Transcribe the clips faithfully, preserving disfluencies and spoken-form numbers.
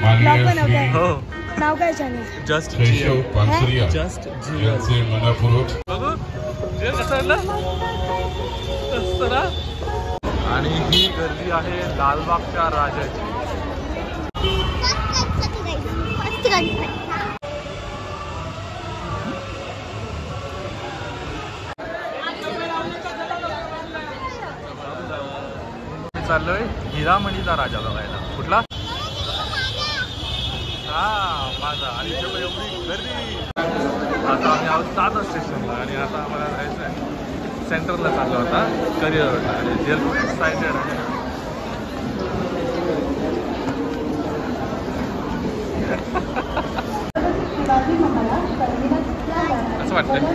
हो नाव काय चॅनल? जस्ट जस्ट बघू जे कसं आणि ही गर्दी आहे लालबागच्या राजाची. चाललोय हिरामणीचा राजा बघायला. कुठला? हा माझा. आणि एवढी गर्दी. आता आम्ही आहोत सात स्टेशनला आणि आता आम्हाला जायचं आहे सेंटरला. चाललो आता करिअर रोडला आणि जेल खूप एक्सायटेड आहे. असं वाटतंय.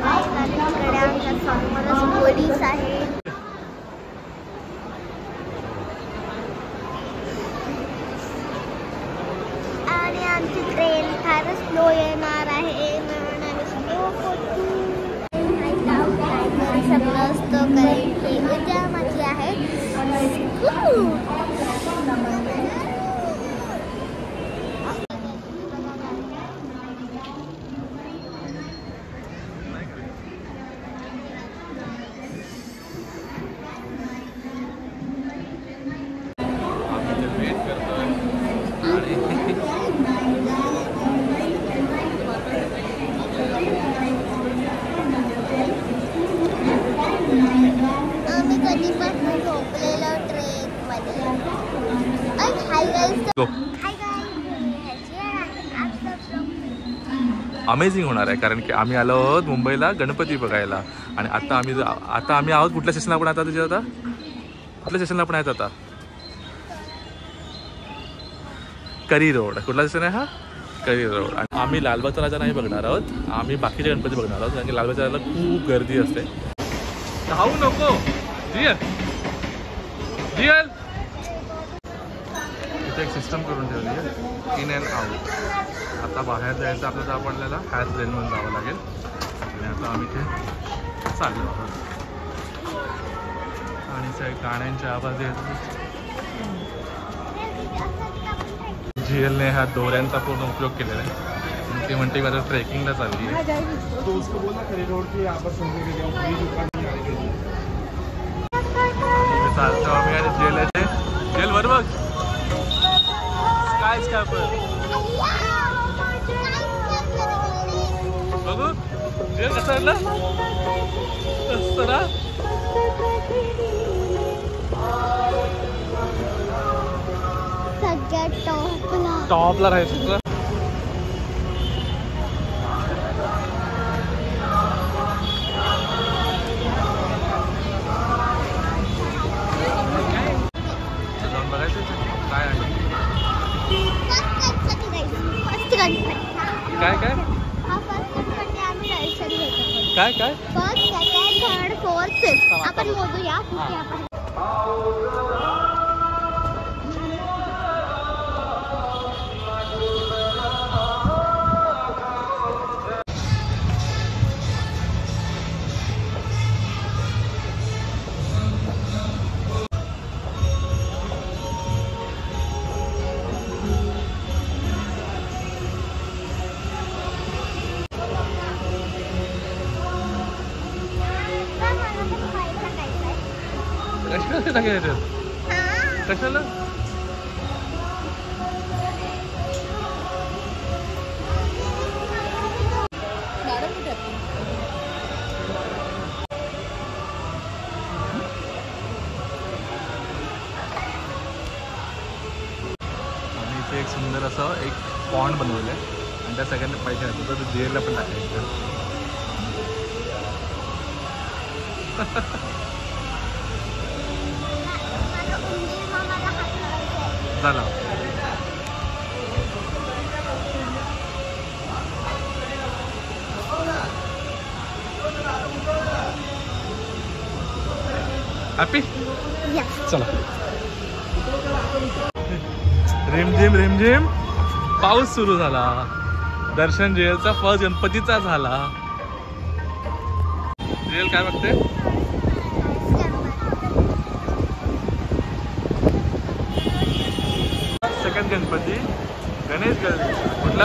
आणि आमची ट्रेन फारच स्लो येणार आहे. समजतो कारण की उद्या माझी आहे. अमेझिंग होणार आहे कारण की आम्ही आलो आहोत मुंबईला गणपती बघायला. आणि आता आम्ही आता आम्ही आहोत कुठल्या स्टेशनला पण आता तुझ्या आता कुठल्या स्टेशनला पण आहेत आता? करी रोड. कुठला स्टेशन आहे हा? करी रोड. आणि आम्ही लालबागचा राजा नाही बघणार आहोत, आम्ही बाकीचे गणपती बघणार आहोत कारण की लालबागच्या राजाला खूप गर्दी असते. धावू नको जियल जियल. इथे एक सिस्टम करून ठेवली आहे इन अँड आउट. आता बाहेर जायचं आपलं तर आपल्याला ह्याच लेनमधून जावं लागेल. आणि आता आम्ही ते चाललो आहोत आणि सगळे गाण्यांचे आवाज येत. जी एलने ह्या दोऱ्यांचा पूर्ण उपयोग केलेला आहे. ती म्हणते माझ्या ट्रेकिंगला चालली आहे. चालतो आम्ही आणि जेल आहे. जेल बरोबर काय स्कॅपर बघू जेल कसं आहे ना सगळ्यात टॉपला टॉपला राहायचं. जाऊन बघायचं काय आहे काय काय काय काय first second third fourth fifth आपण मोजूया. कशाला टाकायचं कशाला? आम्ही इथे एक सुंदर असं एक पॉन्ड बनवलं आहे आणि त्या सगळ्यांना पैसे असतो तर जेलला पण टाकायचं. झालं हॅपी. चला रिमझिम रिमझिम पाऊस सुरू झाला. दर्शन जेलचा फर्स्ट गणपतीचा झाला. जेल काय बघते? सेकंड गणपती गणेश गल्ली कुठला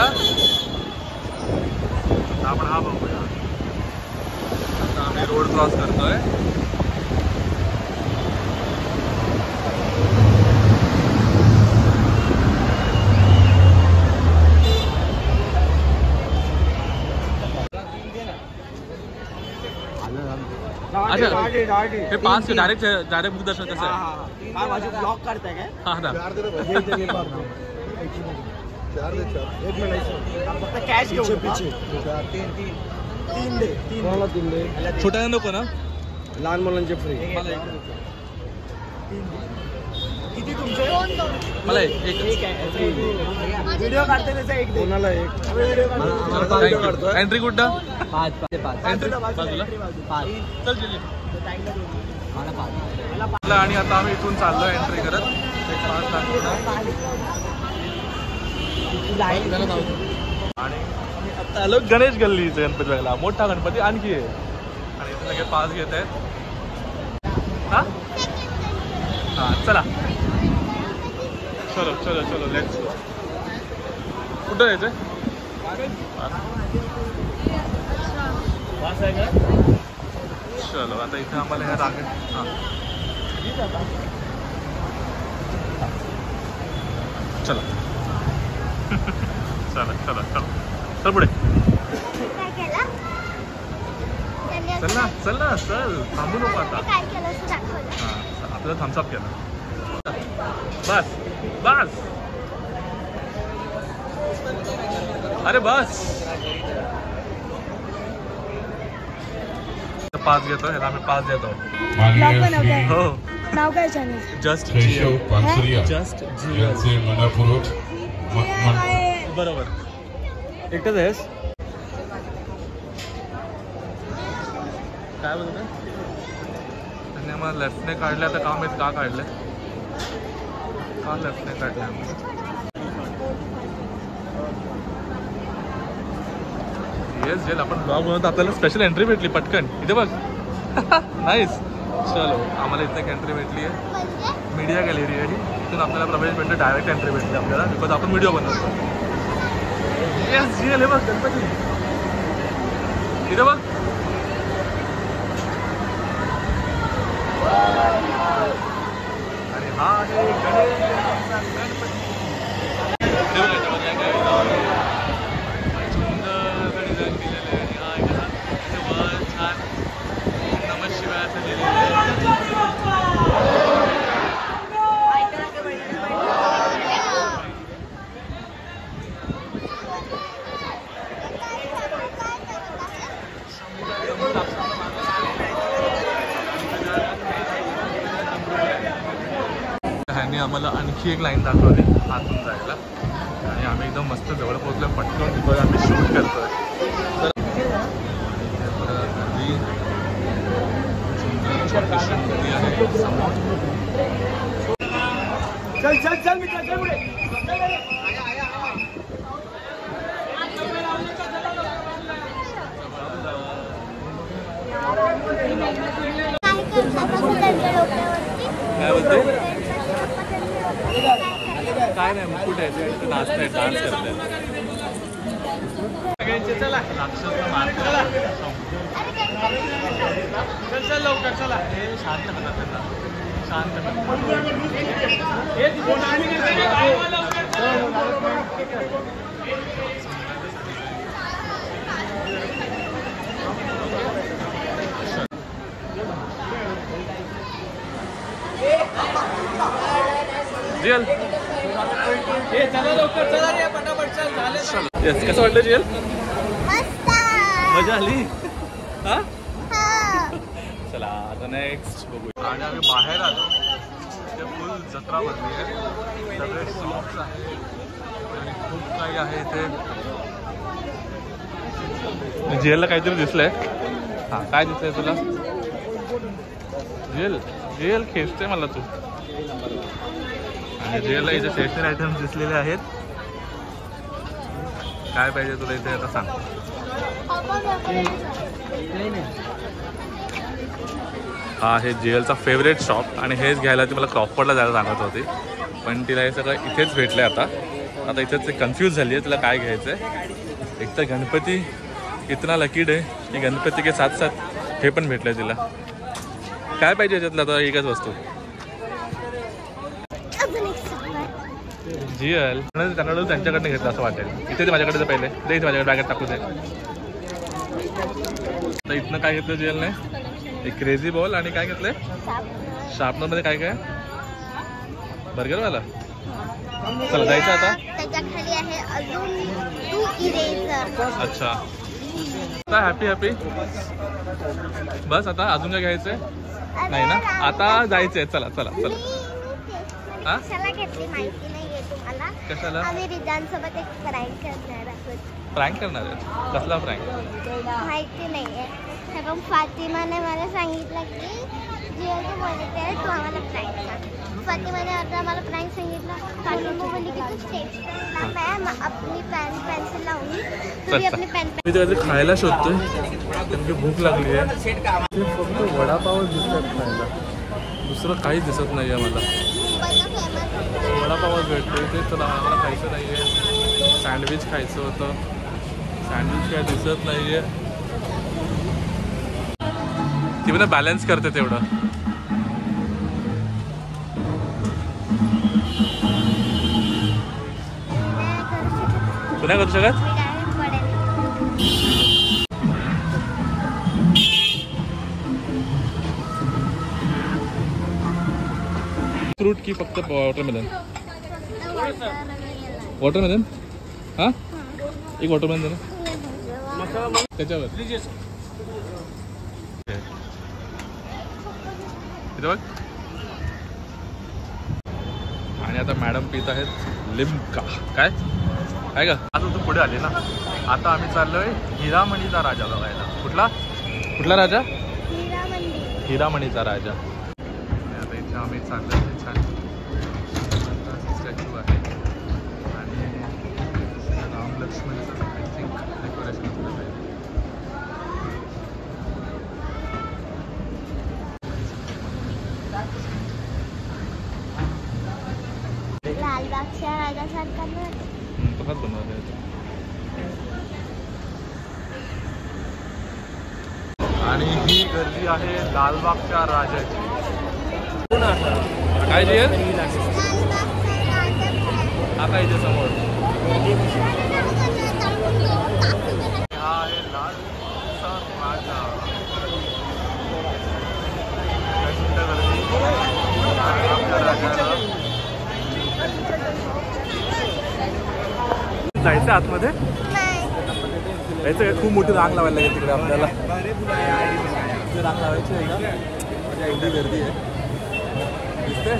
आपण हा बघूया. आता आम्ही रोड क्रॉस करतोय. अच्छा हे पास डायरेक्ट डायरेक्ट बुक दर्शन कसं आहे? ब्लॉक करताय काय? हा ना फक्त कॅश घेऊ. तीन दे तीन दे. छोट्या नको ना, लहान मुलांचे फ्री. किती तुमचे? मला एक व्हिडिओ काढते त्याचा एक दे. कोणाला एक व्हिडिओ काढतोय. एंट्री कुठं? पाच पाच एंट्री बाजूला पाच. चल जिल्ली. आणि आता आम्ही इथून चाललो एंट्री करत. एक पाच आणि आता आलो गणेश गल्लीचे गणपती बघायला. मोठा गणपती आणखी आहे आणि इथे सगळे पास घेत आहेत. हा हा चला चलो चलो चलो लेट्स गो. कुठं यायचं? चलो आता इथे आम्हाला ह्या रांगेत हां चला चला चला चला चल पुढे. काय केलं? त्यांनी चल ना चल ना चल थांबू नको आता. काय केलं असं दाखवलं. हां आपल्याला थम्सअप केला. बस बस अरे बस. पास घेतो ह्याला आम्ही पास देतो. हो नाव काय channel? Just Keshav Pansaria just यांचे मनपूर्वक बरोबर. एकटंच आहेस? काय बोलतो? त्यांनी आम्हाला लेफ्टने काढले. आता काम आहेत का काढले? का लेफ्टने काढले आम्हाला? येस जेल आपण ब्लॉग बनवतो. आपल्याला स्पेशल एंट्री भेटली पटकन. इथे बघ नाईस. चलो आम्हाला इथे एक एंट्री भेटली आहे. मीडिया गॅलरी आहे. तिथून आपल्याला प्रवेश भेटलं. डायरेक्ट एंट्री भेटली आपल्याला बिकॉज आपण व्हिडिओ बनवतो. येस जेल हे बघ गणपती. इथे बघ आणि हा आहे गणेश गणपती. ह्यांनी आम्हाला आणखी एक लाईन दाखवली आतून जायला आणि आम्ही एकदम मस्त जवळ पोहोचलो. पटकन तिथं आम्ही शूट करतोय. तर नदी छोटीशी नदी आहे समोर. चल चल चल मित्र चल पुढे. काय बोलते? काय नाही मुकुट आहे ते नाचत आहे डान्स करत आहेत. चला चल चल लवकर चला. हे शांत करतात त्यांना शांत जेल. चला लवकर चला रे पटापट चल झाले. येस कसं वाटलं जेल? मस्त. मजा आली. हा चला आता नेक्स्ट बघूया. आणि आम्ही बाहेर आलो. इथे फुल जत्रा भरली आहे. सगळे शॉप्स आहेत आणि खूप काही आहे इथे. जेलला काहीतरी दिसलंय. हा काय दिसतंय तुला? जेल जेल खेचते मला तू. आणि जेलला इथे स्टेशनरी आयटम्स दिसलेले आहेत. काय पाहिजे तुला इथे आता सांग. हा आहे जेलचा फेवरेट शॉप आणि हेच घ्यायला ती मला क्रॉफर्डला जायला सांगत होती पण तिला हे सगळं इथेच भेटले आता. आता इथं ते कन्फ्यूज झाली आहे तिला काय घ्यायचं आहे. एक तर गणपती इतना लकीड आहे की गणपती के साथ साथ हे पण भेटलं तिला. काय पाहिजे याच्यातलं आता एकच वस्तू. जियल त्यांना त्यांच्याकडनं घेतलं असं वाटेल. इथे ते माझ्याकडे तर पहिले दे इथे माझ्याकडे बॅगेत टाकू दे. तर इथनं काय घेतलं जियलने एक क्रेझी बॉल आणि काय घेतलंय शार्पनरमध्ये काय काय बर्गरवाला. चला जायचं आता. त्याच्याखाली आहे अजून टू इरेजर. अच्छा आता हॅपी हॅपी बस. आता अजून काय घ्यायचंय नाही ना. आता जायचंय. चला चला चला. हा कशाला घेतली माहिती नाहीये तुम्हाला. कशाला. आम्ही रिजांसोबत एक प्रँक करणार आहोत. प्रँक करणार आहे. कसला प्रँक माहिती नाहीये. कारण फातिमाने मला सांगितलं की जिओचं बोलते आहे तू आम्हाला प्रँक सांग. फातिमाने आता मला प्रँक सांगितलं. फातिमा बोलली की तू स्टेज मॅम आपली पेन पेन्सिल लावून तुम्ही आपली पेन मी तर खायला शोधतोय कारण की भूक लागली आहे. फक्त वडापावच दिसतात खायला. दुसरं काहीच दिसत नाही आहे मला. वडापावच भेटतो ते तर आम्हाला खायचं नाही आहे. सँडविच खायचं होतं. सँडविच काय दिसत नाही आहे. ती पण बॅलन्स करते तेवढं. तू नाही करू शकत. फ्रूट की फक्त वॉटरमेलन. वॉटरमेलन हां एक वॉटरमेलन दे ना त्याच्यावर. इथं बघ. आणि आता मॅडम पित आहेत लिम्का. काय काय का. आता तू पुढे आली ना. आता आम्ही चाललोय हिरामणीचा राजा बघायला. कुठला कुठला राजा. हिरामणीचा राजा. आता इथे आम्ही चाललोय. छान स्टॅच्यू आहे आणि राम लक्ष्मणचं आय थिंक डेकोरेशन असलं पाहिजे. लालबागच्या राजासारखा तसाच बनवलं. आणि ही गर्दी आहे लालबागच्या राजाची. काय जे हा काय इथे समोर हा आहे लालबागचा राजा. लालबागच्या राजाला जायचं आतमध्ये. जायचं काय. खूप मोठी रांग लावायला लागेल तिकडे आपल्याला. रांग लावायची आहे का. एवढी गर्दी आहे दिसते.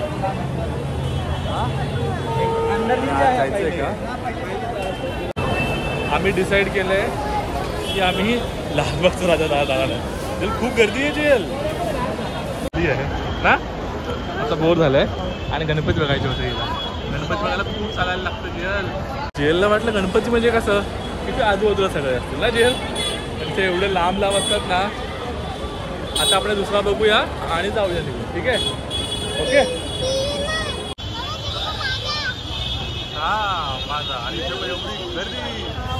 जायचंय का. आम्ही डिसाईड केलंय की आम्ही लालबागचा राजा जाणार आहे. खूप गर्दी आहे जेल आहे ना. आता बोर झालंय आणि गणपती बघायचे होते. गणपती बघायला खूप चालायला लागतं जेल. जेलला वाटलं गणपती म्हणजे कसं किती आजूबाजूला सगळे असतील ना जेल. आणि ते एवढे लांब लांब असतात ना. आता आपण दुसरा बघूया आणि जाऊया तिकडे. ठीक आहे ओके. हा माझा. आणि एवढी गर्दी.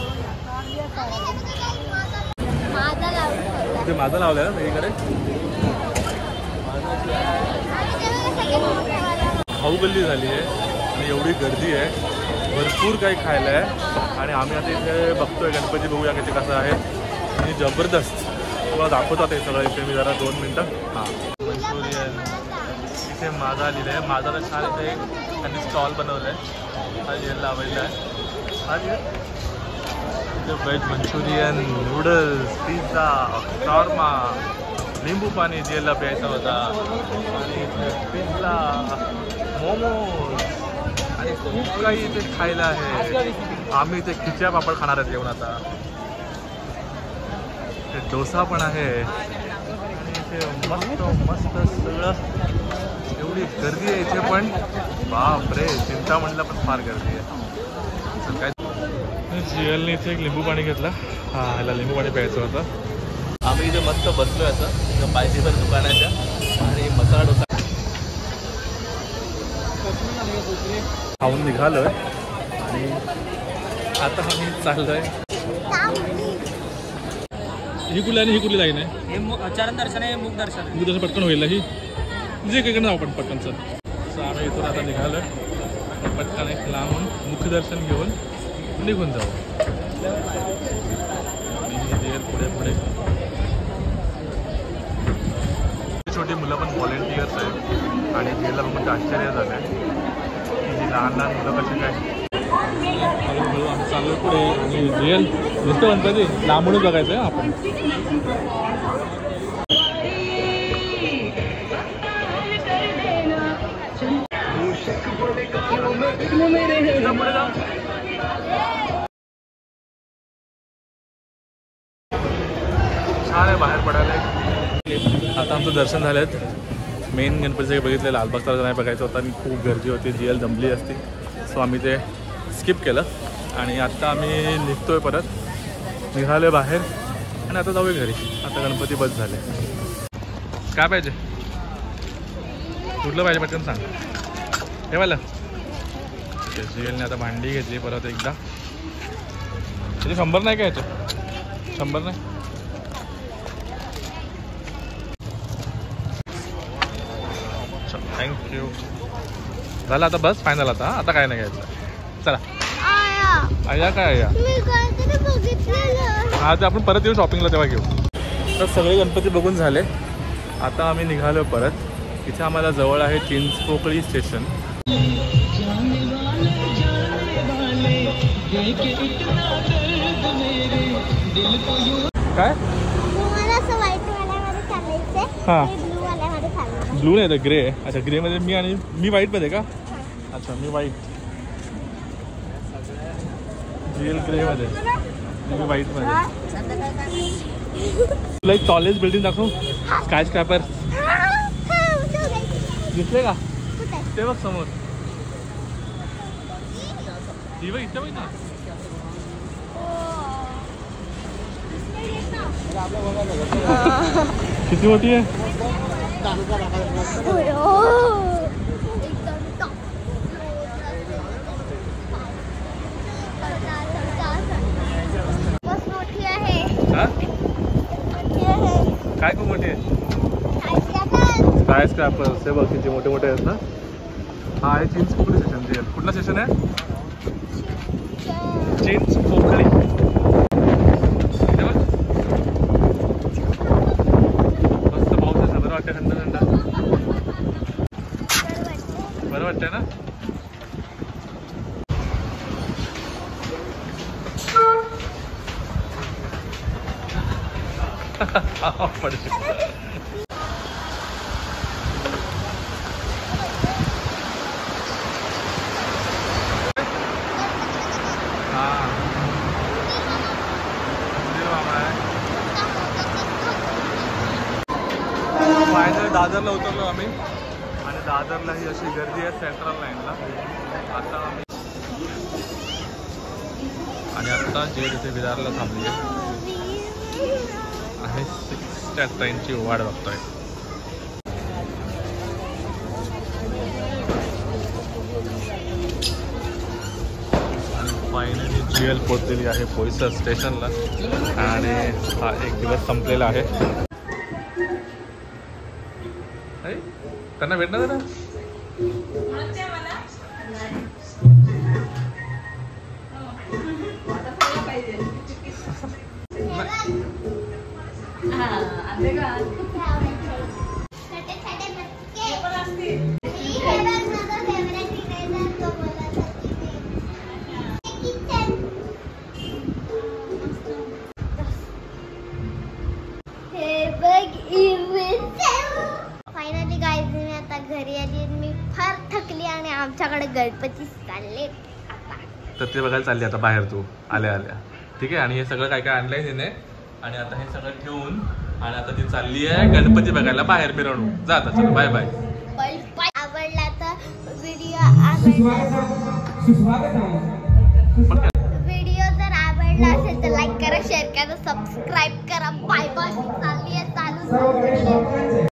ते माझा लावलाय ना सगळीकडे. खाऊ गल्ली झाली आहे आणि एवढी गर्दी आहे. भरपूर काही खायला आहे आणि आम्ही आता इथे बघतोय गणपती बघूया किती कसं आहे. आणि जबरदस्त तुला दाखवतात हे सगळं. इथे मी जरा दोन मिनटं. हां मंचुरियन इथे माझा लिहिलं आहे. माझा तर छान इथे त्यांनी स्टॉल बनवलं आहे. हा जेल लावायला आहे. हा जे veg manchurian noodles pizza shawarma लिंबू पाणी जेलला प्यायचा होता. आणि इथे पिझ्झा मोमोज आणि खूप काही इथे खायला आहे. आम्ही इथे खिच्या पापड खाणार आहेत जेवण. आता इथे डोसा पण आहे आणि इथे मस्त मस्त सगळं. एवढी गर्दी आहे इथे पण बाप रे. चिंतामणीला पण फार गर्दी आहे. काय जियलने इथे एक लिंबू पाणी घेतला. हा ह्याला लिंबू पाणी प्यायचं होतं. आम्ही इथे मस्त बसलोय आता इथं पायथीभर दुकानाच्या आणि मसाला डोसा खाऊन निघालोय. आणि आता आम्ही चाललोय. ही कुठली आणि ही कुठली लाईन आहे? हे चरण दर्शन आहे, मुख दर्शन मुख दर्शन पटकन होईल. ही जे काही जाऊ आपण पटकनचं. सो आम्ही इथून आता निघालोय. पटकन एक लांबून मुखदर्शन घेऊन निघून जाऊ. पुढे पुढे छोटी मुलं पण व्हॉलेंटियर्स आहेत आणि गेला पण आश्चर्य झालं आहे की लहान लहान मुलं कशी काय. हळूहळू आम्ही चाललो पुढे आणि रिअल नुसतं गणपती लांबूनच बघायचं आहे आपण. छान आहे बाहेर पडायला. आता आमचं दर्शन झालेत. मेन गणपतीचे बघितले, लालबागचा नाही बघायचं होता आणि खूप गर्दी होती, जी एल जमली असती. सो आम्ही ते स्किप केलं आणि आत्ता आम्ही निघतोय परत. निघालो बाहेर आणि आता जाऊया घरी. आता गणपती बस झाले. काय पाहिजे? कुठलं पाहिजे पटकन सांग. हे वाला जी एलने आता भांडी घेतली परत एकदा. त्याचे शंभर नाही काय याचे? शंभर नाही. थँक्यू. झालं आता बस फायनल. आता आता काय नाही घ्यायचं. चला आया काय आया हा ते आपण परत येऊ शॉपिंगला तेव्हा घेऊ. तर सगळे गणपती बघून झाले. आता आम्ही निघालो परत. इथे आम्हाला जवळ आहे चिंचपोकळी स्टेशन. काय हां ब्लू नाही तर ग्रे आहे. अच्छा ग्रेमध्ये मी आणि मी व्हाईटमध्ये का? अच्छा मी व्हाईट. रिअल ग्रेमध्ये मी व्हाईटमध्ये. तुला एक टॉलेज बिल्डिंग दाखवू. स्काय स्क्रॅपर दिसले का? ते बघ समोर. ती बघ इथे बघ ना. किती मोठी आहे? काय खूप मोठी आहे? Skyscrapers. हे बघ किती मोठे मोठे आहेत ना. हा आहे चिंचपोकळी स्टेशन. जे कुठलं स्टेशन आहे? चिंचपोकळी. मस्त पाऊस आहे. बरं वाटतं थंड थंड. बरं वाटतंय ना. पडते. फायनल दादरला उतरलो आम्ही आणि दादरला ही अशी गर्दी आहे सेंट्रल लाईनला. आता आम्ही आणि आता जे तिथे विरारला थांबली आहे. सिक्स त्या ट्रेनची वाट बघतोय. आणि फायनली जी एल पोहोचलेली आहे बोईसर स्टेशनला आणि हा एक दिवस संपलेला आहे. त्यांना भेटणार ना. फायनली गाईज मी आता घरी आली. मी फार थकली आणि आमच्याकडे गणपती चालले तर ते बघायला चालली आता बाहेर तू आल्या आल्या. ठीक आहे. आणि हे सगळं काय काय आणलंय तिने आणि आता हे सगळं ठेवून आणि आता ती चालली आहे गणपती बघायला बाहेर मिरवणूक. जा आता चल बाय बाय. आवडला तर व्हिडिओ आवडला व्हिडिओ जर आवडला असेल तर लाईक करा, शेअर करा, सबस्क्राईब करा. Bye bye. चालली आहे चालू.